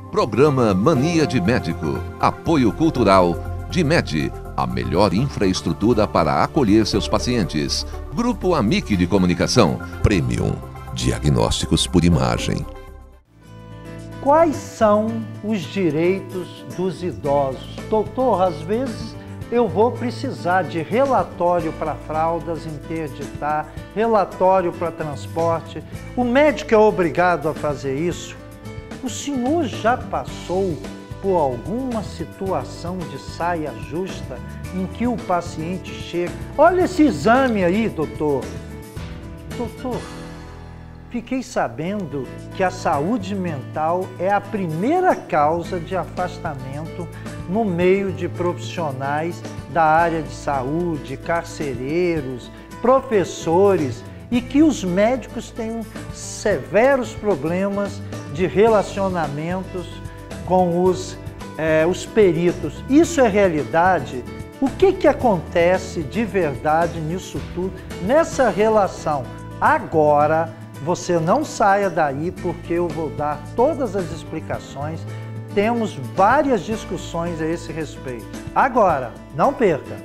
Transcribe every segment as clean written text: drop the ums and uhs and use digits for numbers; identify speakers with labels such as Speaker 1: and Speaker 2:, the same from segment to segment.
Speaker 1: Programa Mania de Médico. Apoio cultural Dimed, a melhor infraestrutura para acolher seus pacientes. Grupo Amic de Comunicação. Premium. Diagnósticos por imagem.
Speaker 2: Quais são os direitos dos idosos? Doutor, às vezes eu vou precisar de relatório para fraldas interditar, relatório para transporte. O médico é obrigado a fazer isso? O senhor já passou por alguma situação de saia justa em que o paciente chega? Olha esse exame aí, doutor. Doutor, fiquei sabendo que a saúde mental é a primeira causa de afastamento no meio de profissionais da área de saúde, carcereiros, professores, e que os médicos têm severos problemas de relacionamentos com os peritos. Isso é realidade? O que acontece de verdade nisso tudo, nessa relação? Agora, você não saia daí, porque eu vou dar todas as explicações. Temos várias discussões a esse respeito. Agora, não perca!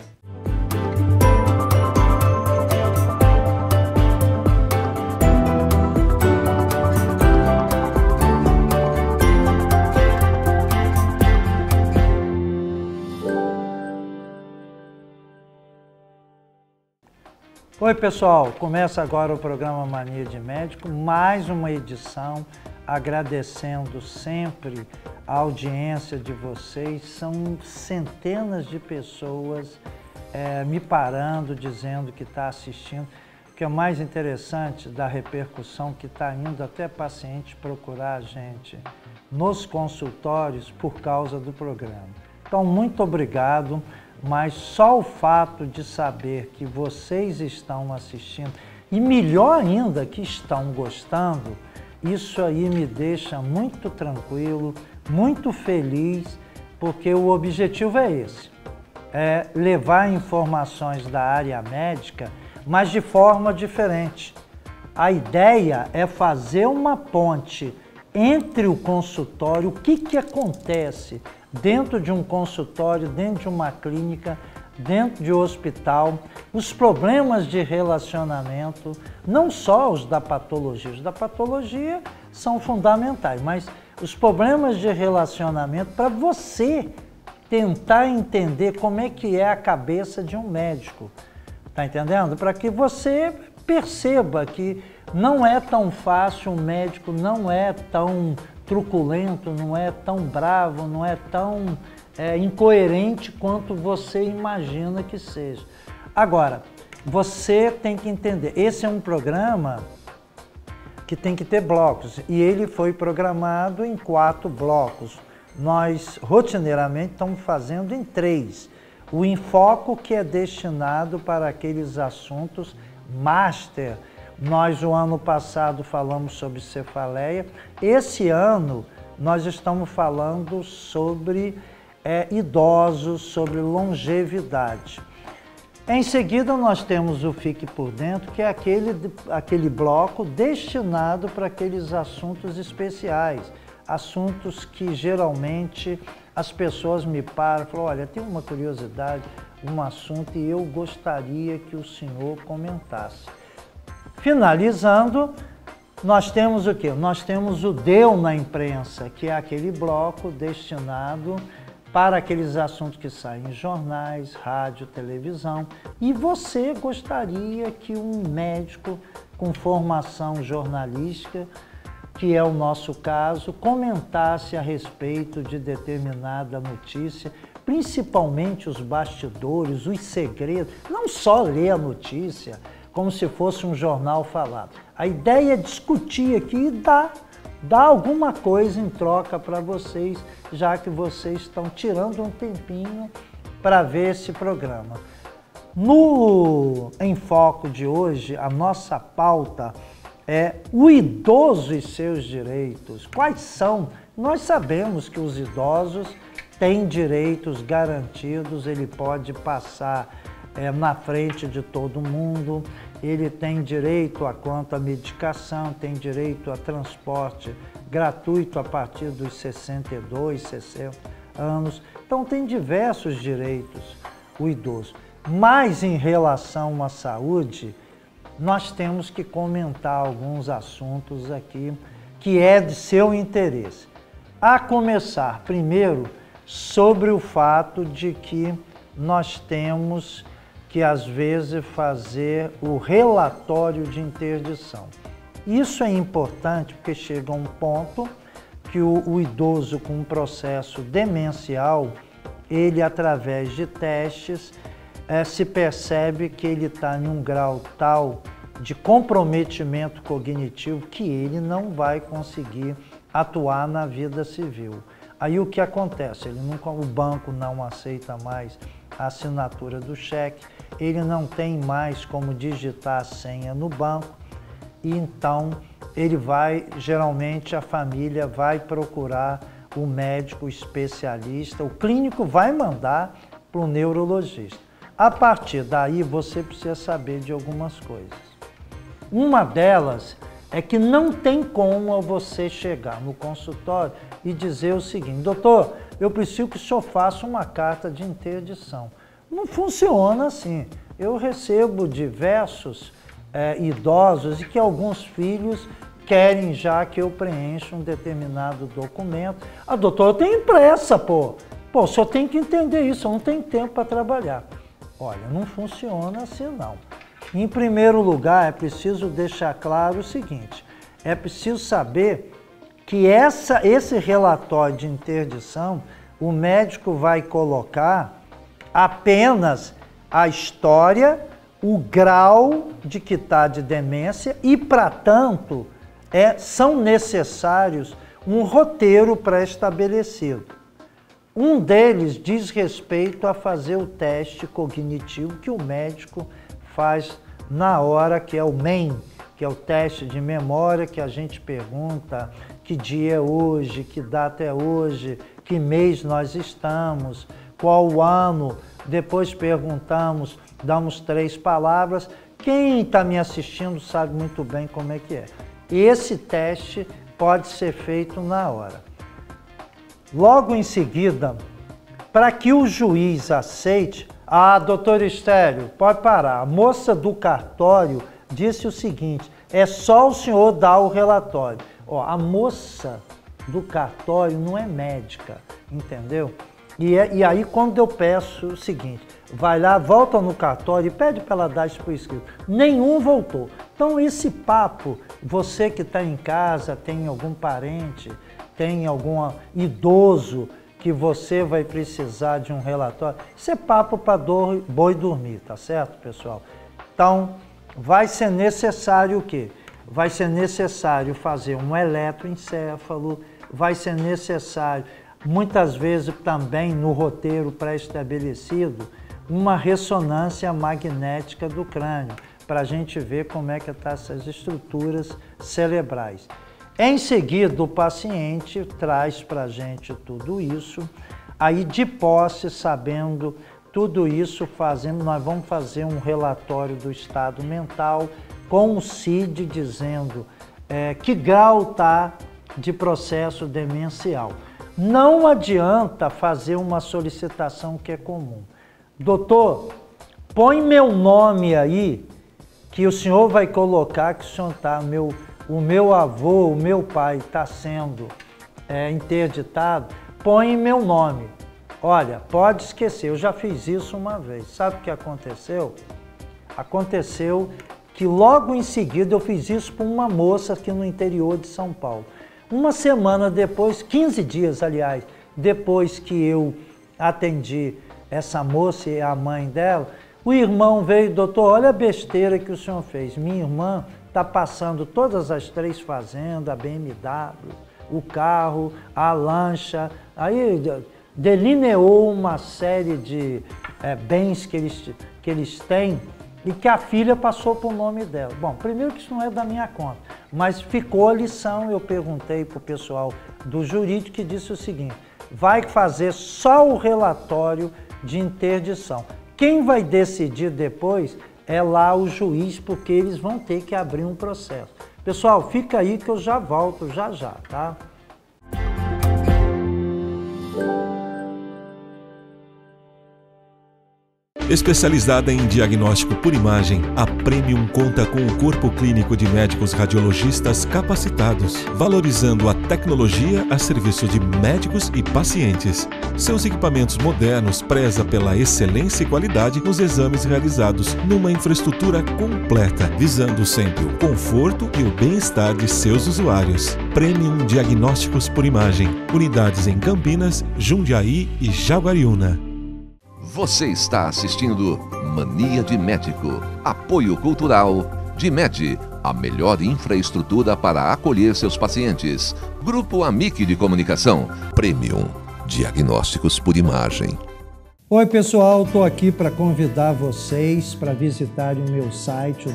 Speaker 2: Oi pessoal, começa agora o programa Mania de Médico, mais uma edição, agradecendo sempre a audiência de vocês. São centenas de pessoas me parando, dizendo que está assistindo. O que é mais interessante da repercussão, que está indo até paciente procurar a gente nos consultórios por causa do programa. Então, muito obrigado. Mas só o fato de saber que vocês estão assistindo, e melhor ainda que estão gostando, isso aí me deixa muito tranquilo, muito feliz, porque o objetivo é esse, é levar informações da área médica, mas de forma diferente. A ideia é fazer uma ponte entre o consultório, o que acontece dentro de um consultório, dentro de uma clínica, dentro de um hospital, os problemas de relacionamento, não só os da patologia são fundamentais, mas os problemas de relacionamento para você tentar entender como é que é a cabeça de um médico, tá entendendo? Para que você perceba que não é tão fácil, um médico não é tão truculento, não é tão bravo, não é tão incoerente quanto você imagina que seja. Agora, você tem que entender, esse é um programa que tem que ter blocos, e ele foi programado em 4 blocos. Nós, rotineiramente, estamos fazendo em 3. O enfoque, que é destinado para aqueles assuntos master. Nós, o ano passado, falamos sobre cefaleia. Esse ano, nós estamos falando sobre idosos, sobre longevidade. Em seguida, nós temos o Fique por Dentro, que é aquele bloco destinado para aqueles assuntos especiais. Assuntos que, geralmente, as pessoas me param e falam, olha, tem uma curiosidade, um assunto, e eu gostaria que o senhor comentasse. Finalizando, nós temos o quê? Nós temos o Deu na Imprensa, que é aquele bloco destinado para aqueles assuntos que saem em jornais, rádio, televisão. E você gostaria que um médico com formação jornalística, que é o nosso caso, comentasse a respeito de determinada notícia, principalmente os bastidores, os segredos, não só ler a notícia, como se fosse um jornal falado. A ideia é discutir aqui e dar alguma coisa em troca para vocês, já que vocês estão tirando um tempinho para ver esse programa. No Em Foco de hoje, a nossa pauta é o idoso e seus direitos. Quais são? Nós sabemos que os idosos têm direitos garantidos, ele pode passar na frente de todo mundo, ele tem direito a quanto à medicação, tem direito a transporte gratuito a partir dos 62, 60 anos. Então tem diversos direitos o idoso. Mas em relação à saúde, nós temos que comentar alguns assuntos aqui que é de seu interesse. A começar, primeiro, sobre o fato de que nós temos que, às vezes, fazer o relatório de interdição. Isso é importante porque chega um ponto que o idoso com um processo demencial, ele, através de testes, se percebe que ele está em um grau tal de comprometimento cognitivo que ele não vai conseguir atuar na vida civil. Aí o que acontece? O banco não aceita mais a assinatura do cheque, ele não tem mais como digitar a senha no banco, e então geralmente a família vai procurar o médico especialista, o clínico vai mandar para o neurologista. A partir daí você precisa saber de algumas coisas. Uma delas é que não tem como você chegar no consultório e dizer o seguinte: doutor, eu preciso que o senhor faça uma carta de interdição. Não funciona assim. Eu recebo diversos idosos e que alguns filhos querem já que eu preencha um determinado documento. Ah, doutor, eu tenho pressa, pô. Pô, o senhor tem que entender isso, eu não tenho tempo para trabalhar. Olha, não funciona assim não. Em primeiro lugar, é preciso deixar claro o seguinte: é preciso saber que esse relatório de interdição, o médico vai colocar apenas a história, o grau de que está de demência e, para tanto, são necessários um roteiro pré-estabelecido. Um deles diz respeito a fazer o teste cognitivo que o médico faz na hora, que é o MEM, que é o teste de memória, que a gente pergunta que dia é hoje, que data é hoje, que mês nós estamos, qual o ano. Depois perguntamos, damos 3 palavras. Quem está me assistindo sabe muito bem como é que é. Esse teste pode ser feito na hora. Logo em seguida, para que o juiz aceite, doutor Estélio, pode parar. A moça do cartório disse o seguinte: é só o senhor dar o relatório. A moça do cartório não é médica, entendeu? E aí quando eu peço o seguinte, vai lá, volta no cartório e pede para ela dar isso por escrito. Nenhum voltou. Então esse papo, você que está em casa, tem algum parente, tem algum idoso que você vai precisar de um relatório, isso é papo para boi dormir, tá certo, pessoal? Então, vai ser necessário o quê? Vai ser necessário fazer um eletroencefalo, vai ser necessário, muitas vezes também no roteiro pré-estabelecido, uma ressonância magnética do crânio, para a gente ver como é que estão essas estruturas cerebrais. Em seguida, o paciente traz para a gente tudo isso, aí de posse, sabendo tudo isso, nós vamos fazer um relatório do estado mental com o CID dizendo que grau está de processo demencial. Não adianta fazer uma solicitação que é comum. Doutor, põe meu nome aí, que o senhor vai colocar que o senhor está, o meu avô, o meu pai está sendo interditado, põe meu nome. Olha, pode esquecer, eu já fiz isso uma vez. Sabe o que aconteceu? Aconteceu que logo em seguida eu fiz isso para uma moça aqui no interior de São Paulo. Uma semana depois, 15 dias, aliás, depois que eu atendi essa moça e a mãe dela, o irmão veio: doutor, olha a besteira que o senhor fez. Minha irmã está passando todas as 3 fazendas, a BMW, o carro, a lancha. Aí delineou uma série de bens que eles têm e que a filha passou para o nome dela. Bom, primeiro que isso não é da minha conta, mas ficou a lição. Eu perguntei para o pessoal do jurídico que disse o seguinte: vai fazer só o relatório de interdição. Quem vai decidir depois é lá o juiz, porque eles vão ter que abrir um processo. Pessoal, fica aí que eu já volto já, tá?
Speaker 3: Especializada em diagnóstico por imagem, a Premium conta com um corpo clínico de médicos radiologistas capacitados, valorizando a tecnologia a serviço de médicos e pacientes. Seus equipamentos modernos prezam pela excelência e qualidade nos exames realizados numa infraestrutura completa, visando sempre o conforto e o bem-estar de seus usuários. Premium Diagnósticos por Imagem. Unidades em Campinas, Jundiaí e Jaguariúna.
Speaker 1: Você está assistindo Mania de Médico. Apoio Cultural DIMED, a melhor infraestrutura para acolher seus pacientes. Grupo Amic de Comunicação. Premium Diagnósticos por Imagem.
Speaker 2: Oi pessoal, estou aqui para convidar vocês para visitarem o meu site, o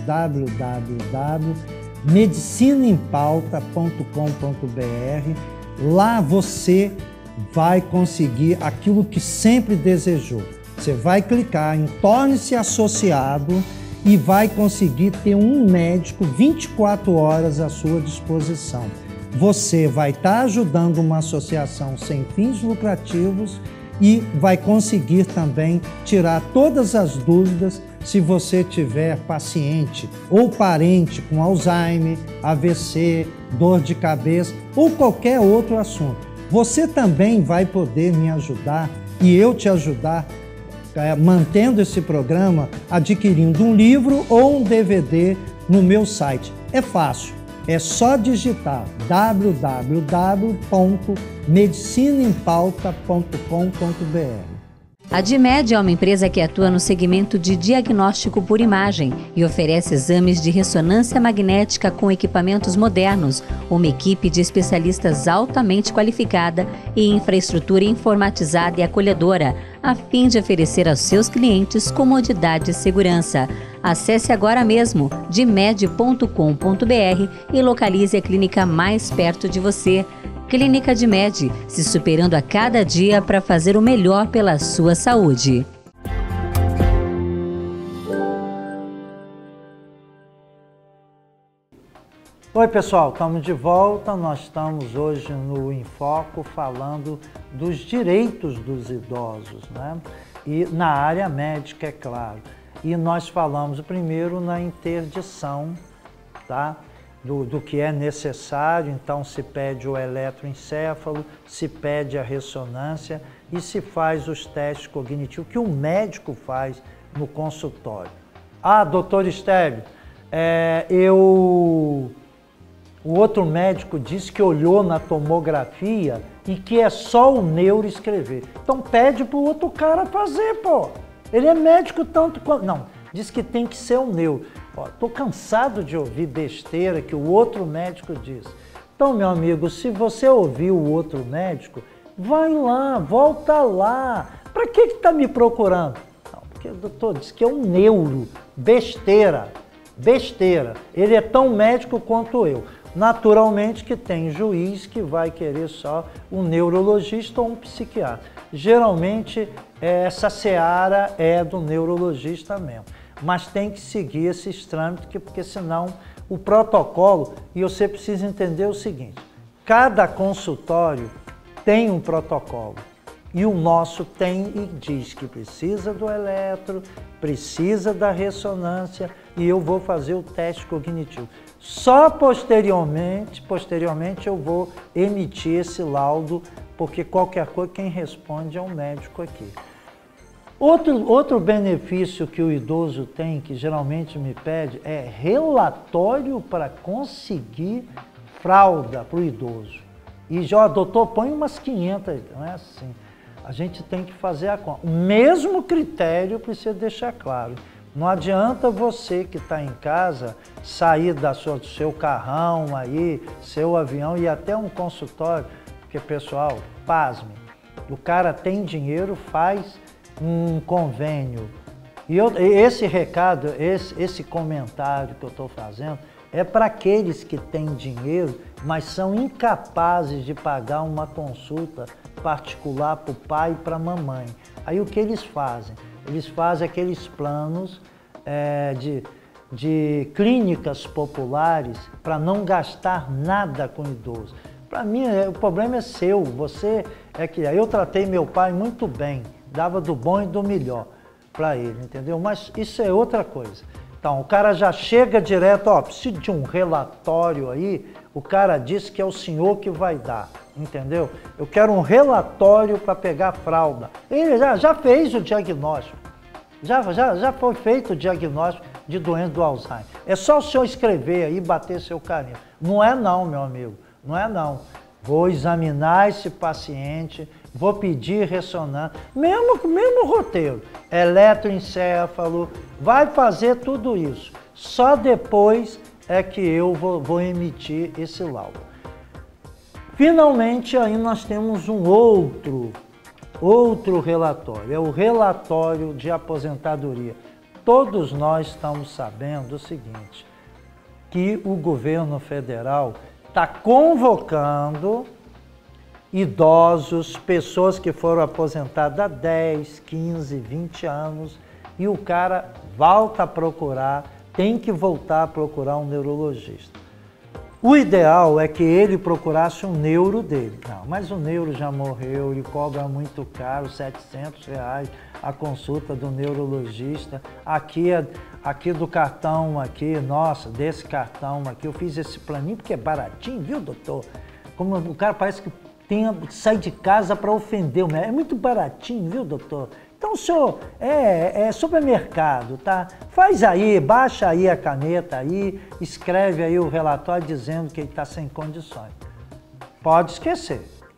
Speaker 2: www.medicinaempauta.com.br. Lá você vai conseguir aquilo que sempre desejou. Você vai clicar em Torne-se Associado e vai conseguir ter um médico 24 horas à sua disposição. Você vai estar ajudando uma associação sem fins lucrativos e vai conseguir também tirar todas as dúvidas se você tiver paciente ou parente com Alzheimer, AVC, dor de cabeça ou qualquer outro assunto. Você também vai poder me ajudar e eu te ajudar mantendo esse programa, adquirindo um livro ou um DVD no meu site. É fácil, é só digitar www.medicinaempauta.com.br.
Speaker 4: A DIMED é uma empresa que atua no segmento de diagnóstico por imagem e oferece exames de ressonância magnética com equipamentos modernos, uma equipe de especialistas altamente qualificada e infraestrutura informatizada e acolhedora, a fim de oferecer aos seus clientes comodidade e segurança. Acesse agora mesmo dimed.com.br e localize a clínica mais perto de você. Clínica DIMED, se superando a cada dia para fazer o melhor pela sua saúde.
Speaker 2: Oi pessoal, estamos de volta. Nós estamos hoje no Em Foco falando dos direitos dos idosos, né? E na área médica, é claro. E nós falamos primeiro na interdição, tá? Do que é necessário, então se pede o eletroencefalo, se pede a ressonância e se faz os testes cognitivos que o médico faz no consultório. Ah, doutor Estélio, o outro médico disse que olhou na tomografia e que é só o neuro escrever. Então pede para o outro cara fazer, pô. Ele é médico tanto quanto... Não, diz que tem que ser o neuro. Estou cansado de ouvir besteira que o outro médico diz. Então, meu amigo, se você ouviu o outro médico, vai lá, volta lá. Para que está me procurando? Não, porque o doutor disse que é um neuro. Besteira, besteira. Ele é tão médico quanto eu. Naturalmente que tem juiz que vai querer só um neurologista ou um psiquiatra. Geralmente, essa seara é do neurologista mesmo. Mas tem que seguir esses trâmites, porque senão o protocolo, e você precisa entender o seguinte, cada consultório tem um protocolo, e o nosso tem e diz que precisa do eletro, precisa da ressonância, e eu vou fazer o teste cognitivo. Só posteriormente eu vou emitir esse laudo, porque qualquer coisa quem responde é um médico aqui. Outro benefício que o idoso tem, que geralmente me pede, é relatório para conseguir fralda para o idoso. E já, doutor, põe umas 500, não é assim. A gente tem que fazer a conta. O mesmo critério precisa deixar claro. Não adianta você que está em casa sair do seu carrão aí, seu avião e até um consultório, porque, pessoal, pasme, o cara tem dinheiro, faz um convênio. E esse recado, esse comentário que eu estou fazendo é para aqueles que têm dinheiro, mas são incapazes de pagar uma consulta particular para o pai e para a mamãe. Aí o que eles fazem? Eles fazem aqueles planos de clínicas populares para não gastar nada com idoso. Para mim, o problema é seu. Você é que eu tratei meu pai muito bem, dava do bom e do melhor para ele, entendeu? Mas isso é outra coisa. Então, o cara já chega direto, ó, preciso de um relatório aí, o cara disse que é o senhor que vai dar, entendeu? Eu quero um relatório para pegar a fralda. Ele já fez o diagnóstico, já foi feito o diagnóstico de doença do Alzheimer. É só o senhor escrever aí e bater seu carimbo. Não é não, meu amigo, não é não. Vou examinar esse paciente, vou pedir ressonância, mesmo roteiro, eletroencéfalo, vai fazer tudo isso. Só depois é que eu vou emitir esse laudo. Finalmente, aí nós temos um outro relatório, é o relatório de aposentadoria. Todos nós estamos sabendo o seguinte, que o governo federal está convocando idosos, pessoas que foram aposentadas há 10, 15, 20 anos, e o cara volta a procurar, tem que voltar a procurar um neurologista. O ideal é que ele procurasse um neuro dele. Não, mas o neuro já morreu, ele cobra muito caro, R$700 a consulta do neurologista. Aqui do cartão, aqui, nossa, desse cartão aqui, eu fiz esse planinho porque é baratinho, viu, doutor? Como o cara parece que sai de casa para ofender o médico. É muito baratinho, viu, doutor? Então, o senhor é supermercado, tá? Faz aí, baixa aí a caneta aí, escreve aí o relatório dizendo que ele está sem condições. Pode esquecer.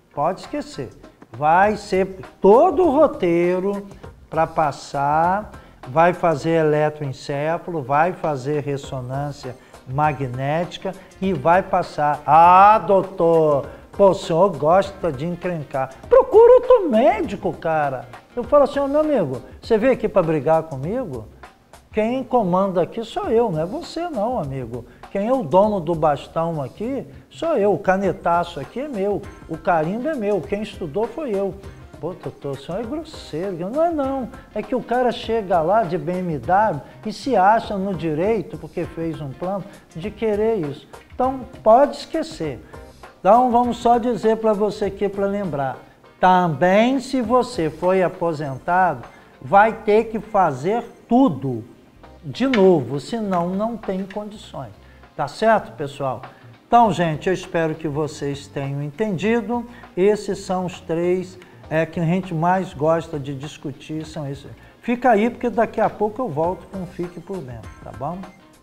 Speaker 2: Vai ser todo o roteiro para passar, vai fazer eletroencéfalo, vai fazer ressonância magnética e vai passar. Ah, doutor, pô, o senhor gosta de encrencar. Procura outro médico, cara. Eu falo assim, ó, meu amigo, você veio aqui para brigar comigo? Quem comanda aqui sou eu, não é você não, amigo. Quem é o dono do bastão aqui sou eu, o canetaço aqui é meu, o carimbo é meu, quem estudou foi eu. Pô, doutor, o senhor é grosseiro. Não é não, é que o cara chega lá de BMW e se acha no direito, porque fez um plano, de querer isso. Então, pode esquecer. Então, vamos só dizer para você aqui, para lembrar. Também, se você foi aposentado, vai ter que fazer tudo de novo, senão não tem condições. Tá certo, pessoal? Então, gente, eu espero que vocês tenham entendido. Esses são os três que a gente mais gosta de discutir, são esses. Fica aí, porque daqui a pouco eu volto com o Fique por Dentro, tá bom?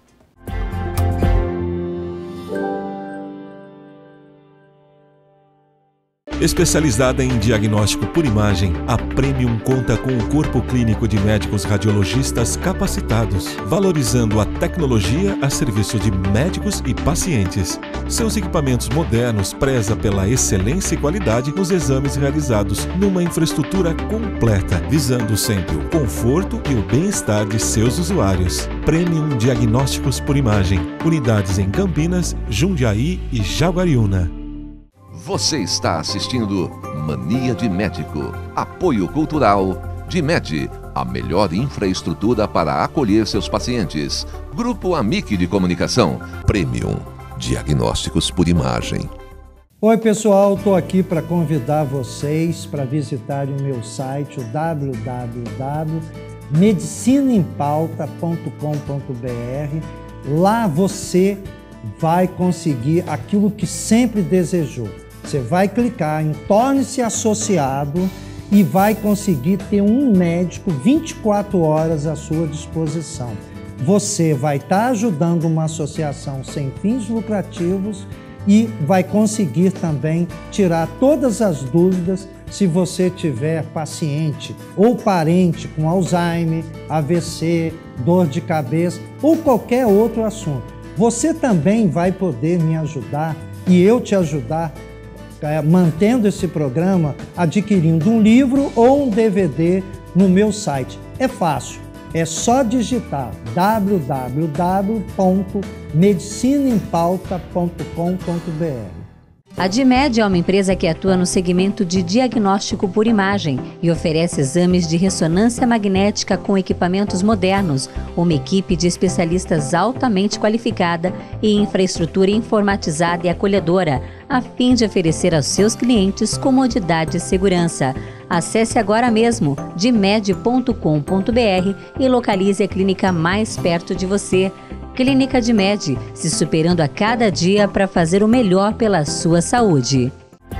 Speaker 3: Especializada em diagnóstico por imagem, a Premium conta com um corpo clínico de médicos radiologistas capacitados, valorizando a tecnologia a serviço de médicos e pacientes. Seus equipamentos modernos prezam pela excelência e qualidade nos exames realizados numa infraestrutura completa, visando sempre o conforto e o bem-estar de seus usuários. Premium Diagnósticos por Imagem, unidades em Campinas, Jundiaí e Jaguariúna.
Speaker 1: Você está assistindo Mania de Médico. Apoio Cultural DIMED, a melhor infraestrutura para acolher seus pacientes. Grupo Amic de Comunicação. Premium Diagnósticos por Imagem.
Speaker 2: Oi, pessoal, estou aqui para convidar vocês para visitarem o meu site, o www.medicinaempauta.com.br. Lá você vai conseguir aquilo que sempre desejou. Você vai clicar em Torne-se Associado e vai conseguir ter um médico 24 horas à sua disposição. Você vai estar ajudando uma associação sem fins lucrativos e vai conseguir também tirar todas as dúvidas se você tiver paciente ou parente com Alzheimer, AVC, dor de cabeça ou qualquer outro assunto. Você também vai poder me ajudar e eu te ajudar mantendo esse programa, adquirindo um livro ou um DVD no meu site. É fácil, é só digitar www.medicinaempauta.com.br.
Speaker 4: A DIMED é uma empresa que atua no segmento de diagnóstico por imagem e oferece exames de ressonância magnética com equipamentos modernos, uma equipe de especialistas altamente qualificada e infraestrutura informatizada e acolhedora, a fim de oferecer aos seus clientes comodidade e segurança. Acesse agora mesmo dimed.com.br e localize a clínica mais perto de você. Clínica DIMED, se superando a cada dia para fazer o melhor pela sua saúde.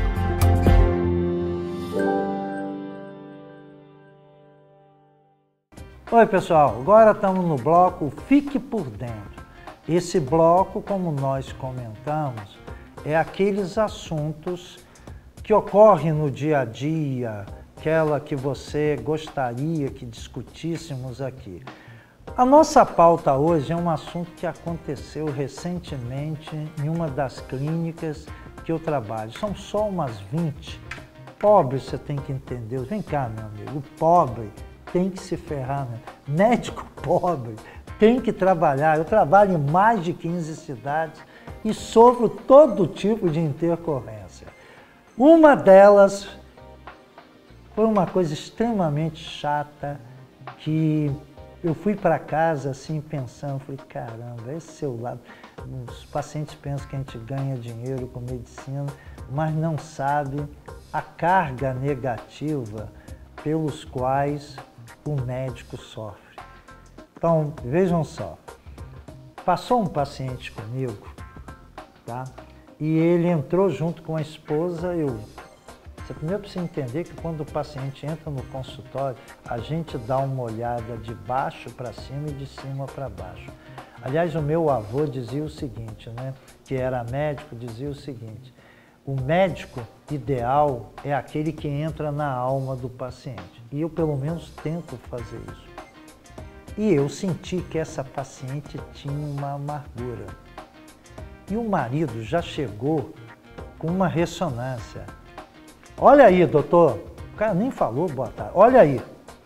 Speaker 2: Oi pessoal, agora estamos no bloco Fique por Dentro. Esse bloco, como nós comentamos, é aqueles assuntos que ocorrem no dia a dia, aquela que você gostaria que discutíssemos aqui. A nossa pauta hoje é um assunto que aconteceu recentemente em uma das clínicas que eu trabalho. São só umas 20. Pobre, você tem que entender. Vem cá, meu amigo, o pobre tem que se ferrar, né? Médico pobre tem que trabalhar. Eu trabalho em mais de 15 cidades e sofro todo tipo de intercorrência. Uma delas foi uma coisa extremamente chata que eu fui para casa assim pensando, falei, caramba, esse seu lado, os pacientes pensam que a gente ganha dinheiro com medicina, mas não sabe a carga negativa pelos quais o médico sofre. Então, vejam só, passou um paciente comigo, tá? E ele entrou junto com a esposa, Você primeiro precisa entender que quando o paciente entra no consultório, a gente dá uma olhada de baixo para cima e de cima para baixo. Aliás, o meu avô dizia o seguinte, né, que era médico, dizia o seguinte, o médico ideal é aquele que entra na alma do paciente. E eu, pelo menos, tento fazer isso. E eu senti que essa paciente tinha uma amargura. E o marido já chegou com uma ressonância. Olha aí, doutor. O cara nem falou boa tarde. Olha aí.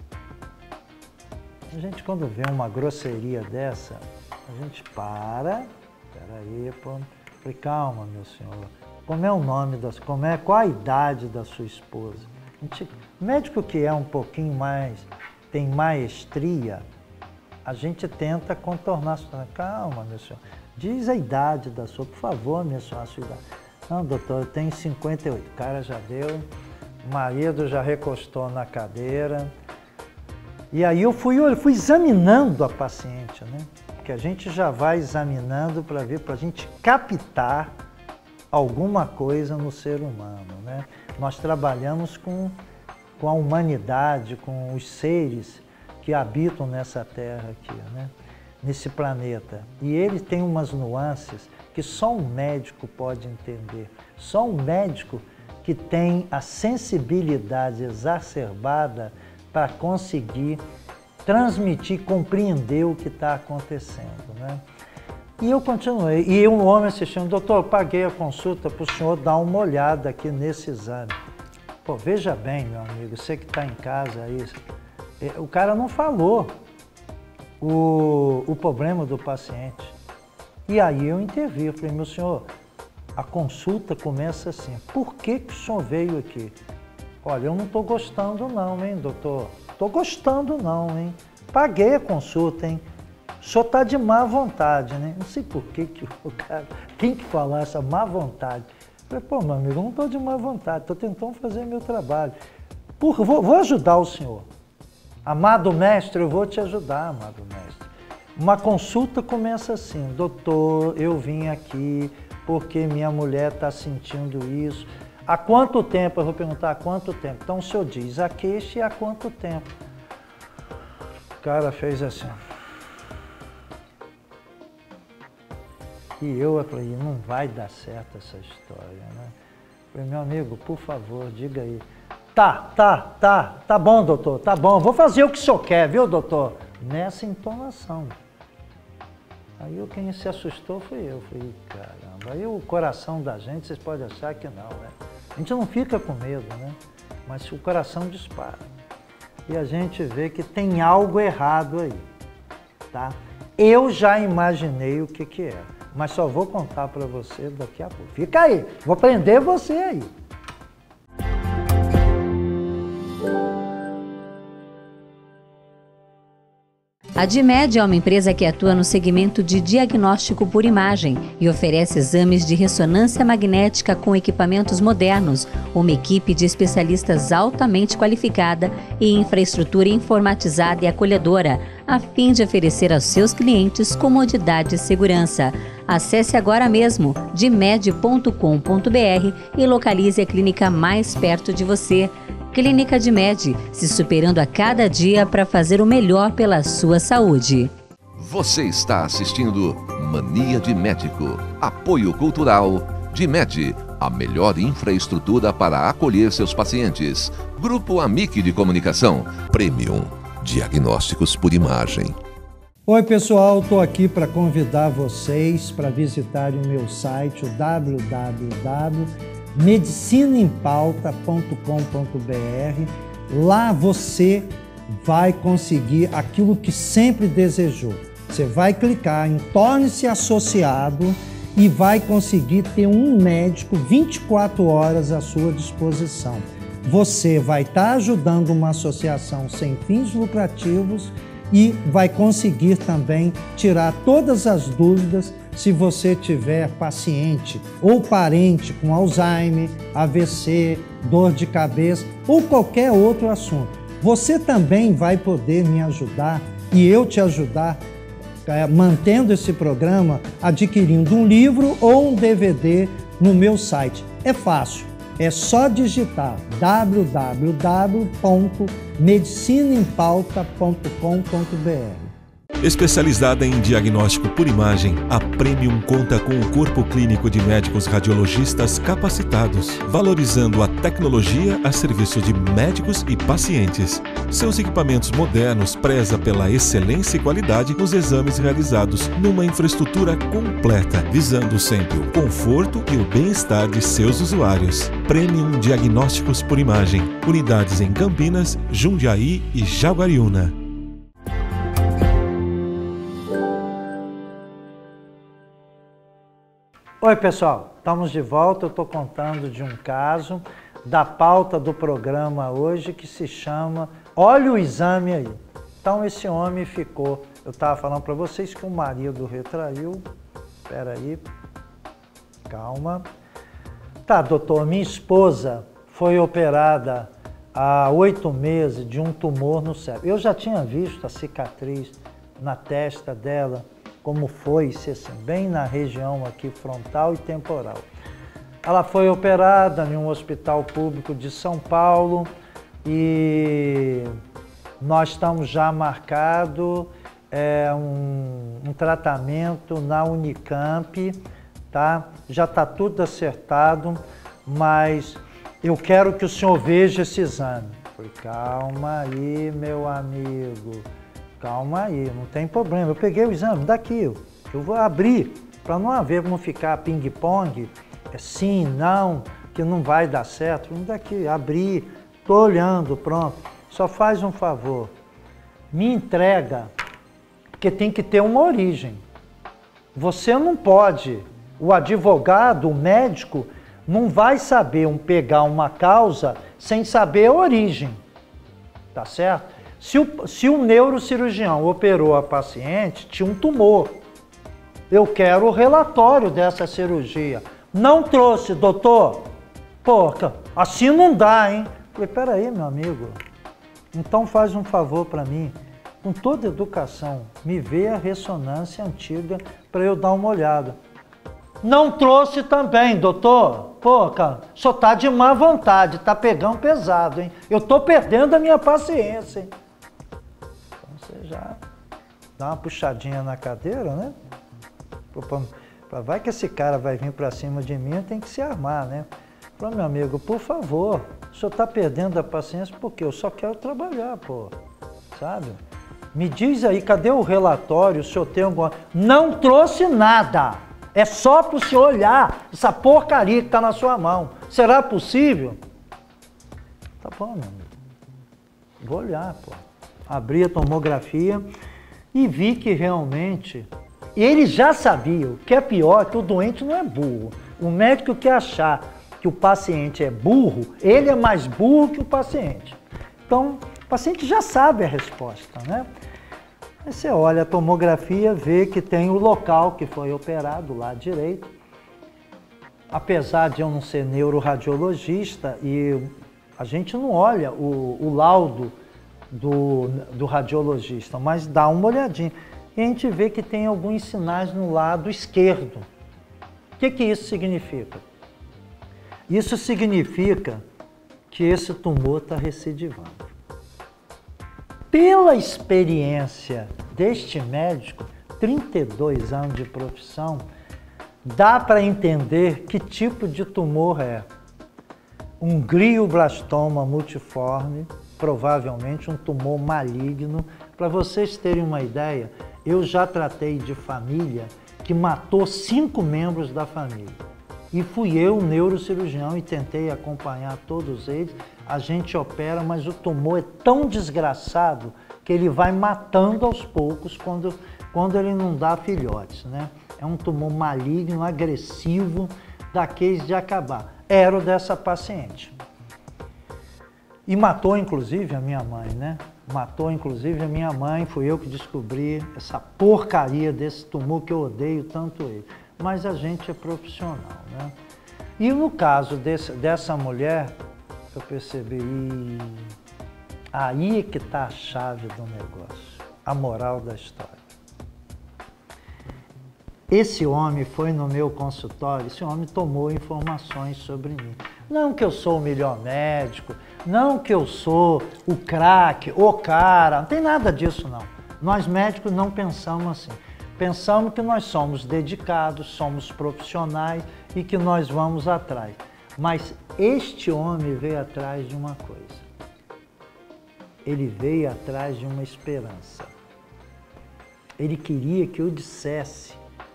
Speaker 2: A gente, quando vê uma grosseria dessa, a gente para. Peraí, pô. Falei, calma, meu senhor. Como é o nome qual a idade da sua esposa? Médico que é um pouquinho mais, tem maestria, a gente tenta contornar. Calma, meu senhor. Diz a idade da sua, por favor, minha senhora, a sua idade. Não, doutor, eu tenho 58. O cara já deu, o marido já recostou na cadeira. E aí eu fui examinando a paciente, né? Porque a gente já vai examinando para ver, para a gente captar alguma coisa no ser humano, né? Nós trabalhamos com a humanidade, com os seres que habitam nessa terra aqui, né? Nesse planeta. E ele tem umas nuances que só um médico pode entender. Só um médico que tem a sensibilidade exacerbada para conseguir transmitir, compreender o que está acontecendo, né? E eu continuei. E um homem assistindo, doutor, eu paguei a consulta para o senhor dar uma olhada aqui nesse exame. Pô, veja bem, meu amigo, você que está em casa aí, o cara não falou o problema do paciente. E aí eu intervi, eu falei, meu senhor, a consulta começa assim, por que o senhor veio aqui? Olha, eu não estou gostando não, hein, doutor? Estou gostando não, hein? Paguei a consulta, hein? O senhor está de má vontade, né? Não sei por que o cara tem que falar essa má vontade. Eu falei, pô, meu amigo, eu não estou de má vontade, estou tentando fazer meu trabalho. Vou ajudar o senhor. Amado mestre, eu vou te ajudar, amado mestre. Uma consulta começa assim, doutor, eu vim aqui porque minha mulher está sentindo isso. Há quanto tempo? Eu vou perguntar há quanto tempo. Então o senhor diz a queixa e há quanto tempo. O cara fez assim. E eu falei, não vai dar certo essa história, né? Eu falei, meu amigo, por favor, diga aí. Tá bom, doutor, tá bom. Vou fazer o que o senhor quer, viu, doutor? Nessa entonação. Aí quem se assustou foi eu. Falei, caramba, aí o coração da gente, vocês podem achar que não, né? A gente não fica com medo, né? Mas o coração dispara. E a gente vê que tem algo errado aí, tá? Eu já imaginei o que é, mas só vou contar para você daqui a pouco. Fica aí, vou prender você aí.
Speaker 4: A DIMED é uma empresa que atua no segmento de diagnóstico por imagem e oferece exames de ressonância magnética com equipamentos modernos, uma equipe de especialistas altamente qualificada e infraestrutura informatizada e acolhedora, a fim de oferecer aos seus clientes comodidade e segurança. Acesse agora mesmo dimed.com.br e localize a clínica mais perto de você. Clínica DIMED, se superando a cada dia para fazer o melhor pela sua saúde.
Speaker 1: Você está assistindo Mania de Médico. Apoio Cultural DIMED, a melhor infraestrutura para acolher seus pacientes. Grupo Amic de Comunicação. Premium. Diagnósticos por imagem.
Speaker 2: Oi pessoal, estou aqui para convidar vocês para visitarem o meu site, o www.medicinaempauta.com.br. Lá você vai conseguir aquilo que sempre desejou. Você vai clicar em Torne-se Associado e vai conseguir ter um médico 24 horas à sua disposição. Você vai estar ajudando uma associação sem fins lucrativos e vai conseguir também tirar todas as dúvidas se você tiver paciente ou parente com Alzheimer, AVC, dor de cabeça ou qualquer outro assunto. Você também vai poder me ajudar e eu te ajudar mantendo esse programa, adquirindo um livro ou um DVD no meu site. É fácil. É só digitar www.medicinaempauta.com.br.
Speaker 3: Especializada em diagnóstico por imagem, a Premium conta com um corpo clínico de médicos radiologistas capacitados, valorizando a tecnologia a serviço de médicos e pacientes. Seus equipamentos modernos prezam pela excelência e qualidade nos exames realizados numa infraestrutura completa, visando sempre o conforto e o bem-estar de seus usuários. Premium Diagnósticos por Imagem, unidades em Campinas, Jundiaí e Jaguariúna.
Speaker 2: Oi pessoal, estamos de volta. Eu estou contando de um caso da pauta do programa hoje que se chama Olha o Exame Aí. Então esse homem ficou, eu estava falando para vocês que o marido retraiu, espera aí, calma. Tá, doutor, minha esposa foi operada há 8 meses de um tumor no cérebro. Eu já tinha visto a cicatriz na testa dela, como foi, assim, bem na região aqui frontal e temporal. Ela foi operada em um hospital público de São Paulo e nós estamos já marcado um tratamento na Unicamp, tá? Já está tudo acertado, mas eu quero que o senhor veja esse exame. Falei, calma aí, meu amigo. Calma aí, não tem problema. Eu peguei o exame daqui, eu vou abrir, para não ficar ping-pong, sim, não, que não vai dar certo. Daqui, abri, estou olhando, pronto. Só faz um favor, me entrega, porque tem que ter uma origem. Você não pode, o advogado, o médico, não vai saber pegar uma causa sem saber a origem, tá certo? Se o neurocirurgião operou a paciente, tinha um tumor. Eu quero o relatório dessa cirurgia. Não trouxe, doutor? Pô, assim não dá, hein? Falei, peraí, meu amigo. Então faz um favor para mim. Com toda educação, me vê a ressonância antiga para eu dar uma olhada. Não trouxe também, doutor? Pô, cara, só tá de má vontade, tá pegando pesado, hein? Eu tô perdendo a minha paciência, hein? Você já dá uma puxadinha na cadeira, né? Vai que esse cara vai vir para cima de mim, tem que se armar, né? Falei, meu amigo, por favor, o senhor está perdendo a paciência porque eu só quero trabalhar, pô, sabe? Me diz aí, cadê o relatório, o senhor tem alguma... Não trouxe nada, é só para o senhor olhar essa porcaria que está na sua mão. Será possível? Tá bom, meu amigo, vou olhar, pô. Abri a tomografia e vi que realmente ele já sabia, o que é pior é que o doente não é burro. O médico que achar que o paciente é burro, ele é mais burro que o paciente. Então, o paciente já sabe a resposta, né? Aí você olha a tomografia, vê que tem o local que foi operado, lá direito. Apesar de eu não ser neuroradiologista, e a gente não olha o laudo do radiologista, mas dá uma olhadinha. E a gente vê que tem alguns sinais no lado esquerdo. O que isso significa? Isso significa que esse tumor está recidivando. Pela experiência deste médico, 32 anos de profissão, dá para entender que tipo de tumor é. Um glioblastoma multiforme, provavelmente um tumor maligno. Para vocês terem uma ideia, eu já tratei de família que matou 5 membros da família. E fui eu, neurocirurgião, e tentei acompanhar todos eles. A gente opera, mas o tumor é tão desgraçado que ele vai matando aos poucos quando ele não dá filhotes, né? É um tumor maligno, agressivo, daqueles de acabar. Era o dessa paciente. E matou, inclusive, a minha mãe, né? Matou, inclusive, a minha mãe. Fui eu que descobri essa porcaria desse tumor que eu odeio tanto ele. Mas a gente é profissional, né? E no caso dessa mulher, eu percebi, aí é que está a chave do negócio, a moral da história. Esse homem foi no meu consultório, esse homem tomou informações sobre mim. Não que eu sou o melhor médico, não que eu sou o craque, o cara, não tem nada disso não. Nós médicos não pensamos assim. Pensamos que nós somos dedicados, somos profissionais e que nós vamos atrás. Mas este homem veio atrás de uma coisa. Ele veio atrás de uma esperança. Ele queria que eu dissesse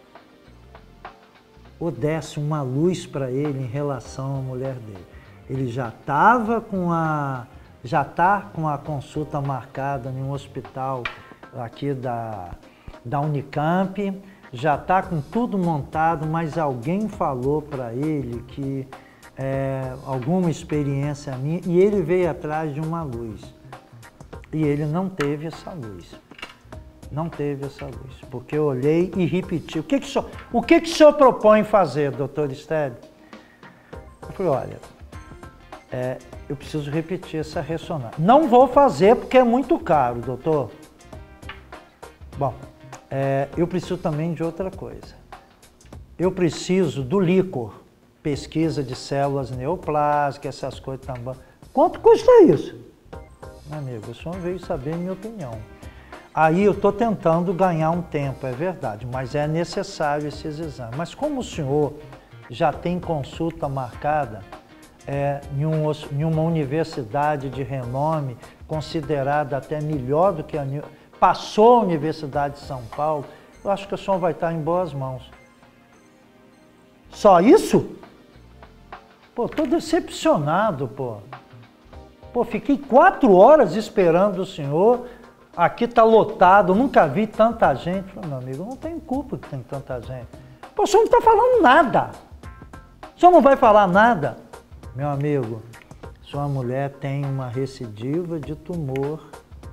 Speaker 2: ou desse uma luz para ele em relação à mulher dele. Ele já está com a consulta marcada em um hospital aqui da Unicamp, já está com tudo montado, mas alguém falou para ele que alguma experiência minha, e ele veio atrás de uma luz. E ele não teve essa luz. Não teve essa luz, porque eu olhei e repeti. O que o senhor propõe fazer, doutor Estélio? Eu falei, olha, eu preciso repetir essa ressonância. Não vou fazer porque é muito caro, doutor. Bom, eu preciso também de outra coisa. Eu preciso do líquor, pesquisa de células neoplásicas, essas coisas também. Quanto custa isso? Meu amigo, o senhor veio saber a minha opinião. Aí eu estou tentando ganhar um tempo, é verdade, mas é necessário esses exames. Mas como o senhor já tem consulta marcada em uma universidade de renome, considerada até melhor do que passou a Universidade de São Paulo, eu acho que o senhor vai estar em boas mãos. Só isso? Pô, estou decepcionado, pô. Pô, fiquei 4 horas esperando o senhor. Aqui está lotado, nunca vi tanta gente. Falei, meu amigo, não tem culpa que tem tanta gente. Pô, o senhor não está falando nada. O senhor não vai falar nada? Meu amigo, sua mulher tem uma recidiva de tumor